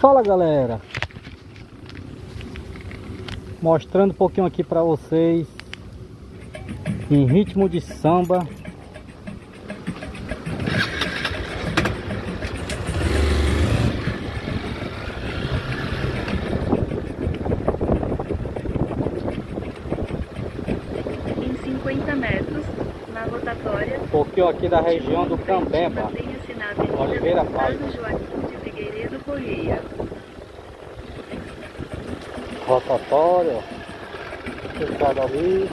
Fala galera, mostrando um pouquinho aqui para vocês em ritmo de samba. Em 50 metros, na rotatória, Um pouquinho aqui da região do Cambemba, Oliveira Paz. Joaquim de Figueiredo Correia. Rotatória, fechado ali.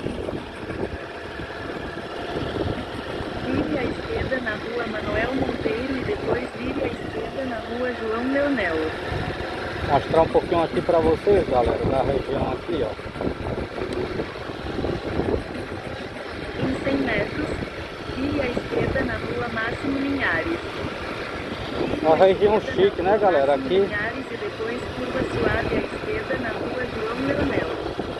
Vire à esquerda na rua Manuel Monteiro e depois vire à esquerda na rua João Leonel. Mostrar um pouquinho aqui para vocês, galera, da região aqui, ó. Em 100 metros, vire à esquerda na rua Máximo Linhares. Uma região chique, né, galera? Aqui. Linhares e depois curva suave à esquerda na rua João Leonel.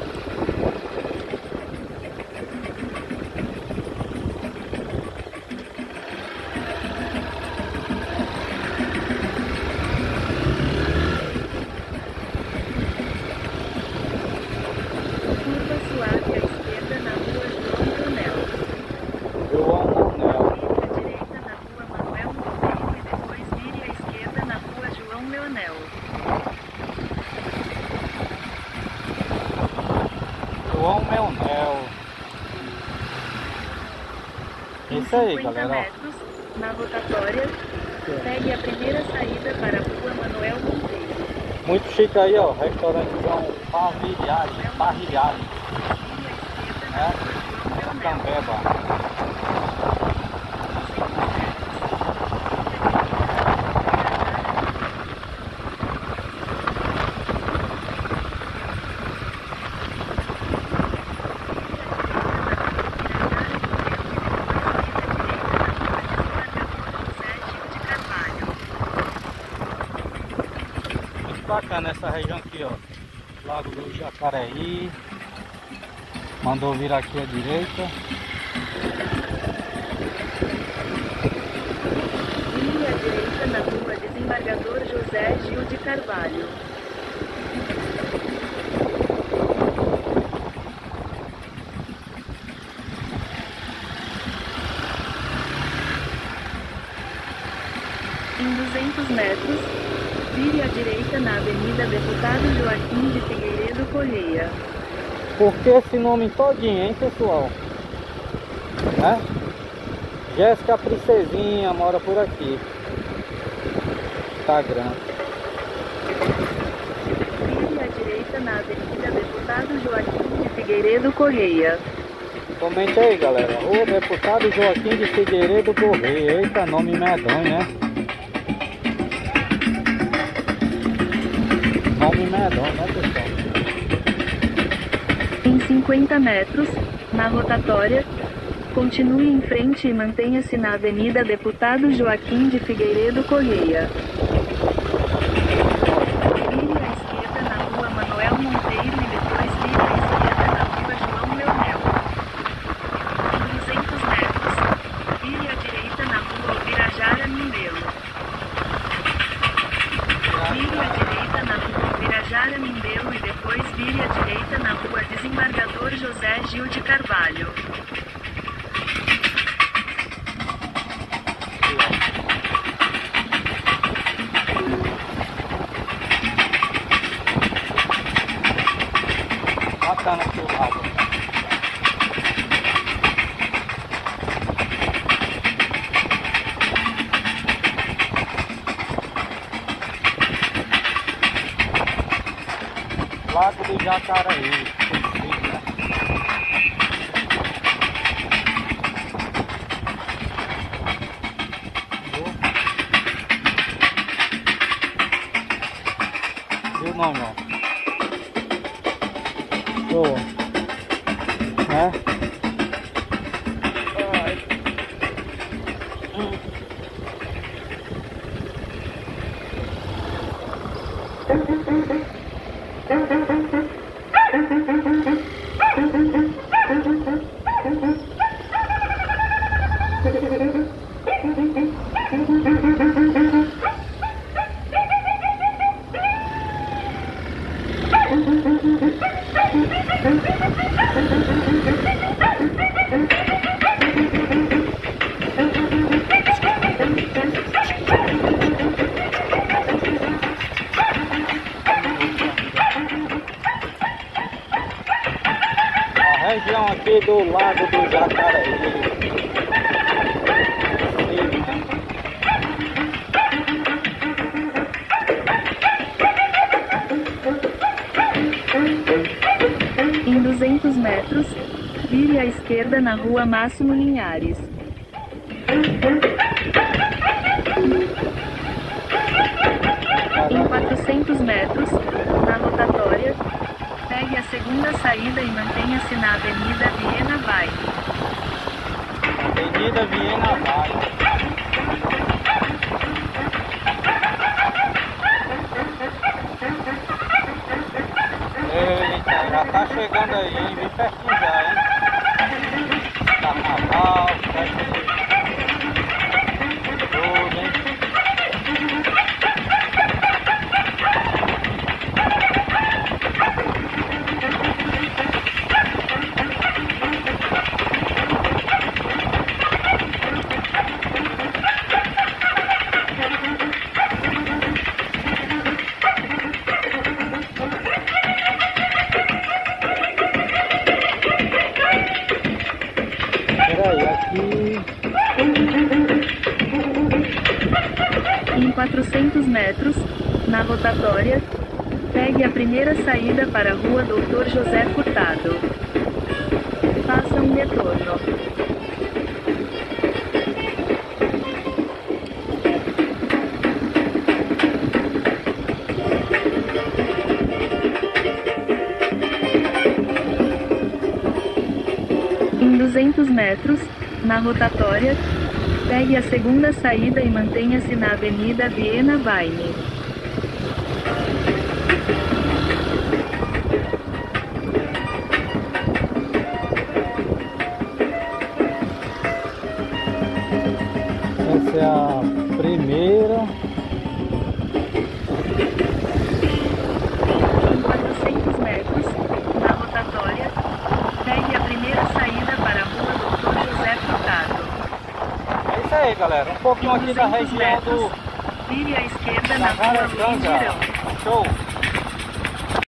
Curva suave à esquerda na rua João Leonel. João Leonel. Vire à direita na rua Manuel Monteiro e depois vire à esquerda na rua João Leonel. João Leonel. Isso aí, 50 galera. metros, na rotatória, pegue a primeira saída para a rua Manuel Monteiro. Muito chique aí, ó. Restaurantezão Parrilhari, né? Cambemba. Bacana essa região aqui, ó. Lago do Jacareí. Mandou virar aqui à direita. Vire à direita na rua Desembargador José Gil de Carvalho. Em 200 metros, vire à direita na Avenida Deputado Joaquim de Figueiredo Correia. Por que esse nome todinho, hein, pessoal? Né? Jéssica Princesinha mora por aqui. Instagram. Vire à direita na Avenida Deputado Joaquim de Figueiredo Correia. Comente aí, galera. O deputado Joaquim de Figueiredo Correia. Eita, nome medonho, né? Nome medonho, né, pessoal? Em 50 metros, na rotatória, continue em frente e mantenha-se na Avenida Deputado Joaquim de Figueiredo Correia. Vire à esquerda na rua Manuel Monteiro e depois vire à esquerda na rua João Leonel. Em 200 metros, vire à direita na rua Ubirajara Mindelo. Vire à direita na rua Ubirajara Mindelo e depois vire à direita na rua Desembargador José Gil de Carvalho. Bacana aqui o lago. Lago do Jacareí. Viu o nome, ó? Show. Né? aqui do Lago do Jacareí. Em 200 metros, vire à esquerda na rua Máximo Linhares. Em 400 metros, na rotatória, pegue a segunda saída e mantenha-se na Avenida Viena Vai. Avenida Viena Vai. Eita, já tá chegando aí, hein? Bem pertinho já, hein? Carnaval, festa de tudo, hein? Peraí, aqui... Em 400 metros, na rotatória, pegue a primeira saída para a rua Dr. José Furtado. Faça um retorno. Em 200 metros, na rotatória, pegue a segunda saída e mantenha-se na Avenida Viena Vaine. Essa é a primeira. Em 400 metros, na rotatória, pegue a primeira saída para a rua Dr. José Furtado. É isso aí, galera. Um pouquinho aqui da região do Vire à esquerda na rua Luiz Jacaretanga. Girão. Show!